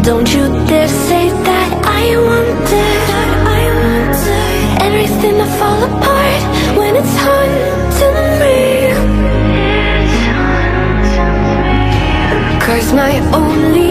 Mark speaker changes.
Speaker 1: Don't you dare say that I wanted everything to fall apart when it's haunting me. 'Cause my only